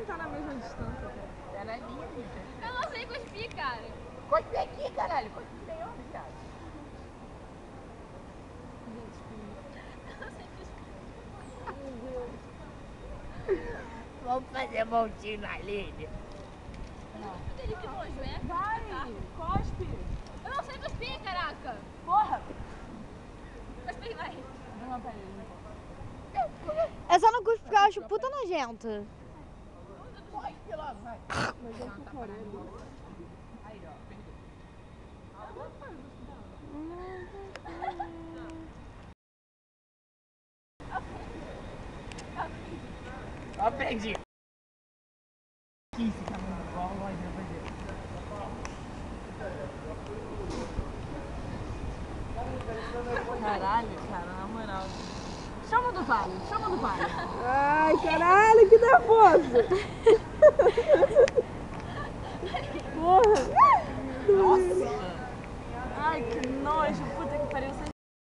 tá na mesma distância, cara. Tá na linha, bicha. Eu não sei cuspir, cara. Cospe aqui, caralho. Cospe bem onde, cara? Eu não sei cuspir. Vamos fazer montinho na linha. Ele que nojo, é? Vai, cospe. Eu não sei cuspir, caraca. Porra. Cospe aí, vai. Não, peraí. É só não cuspe porque eu acho puta nojento. Corre aqui logo, vai. Mas eu tô correndo. Aí, ó. Aprendi. Esse tamanho igual a loja vai fazer. Caralho, cara, na moral. Chama do pai, chama do pai. Ai, caralho, que nervoso.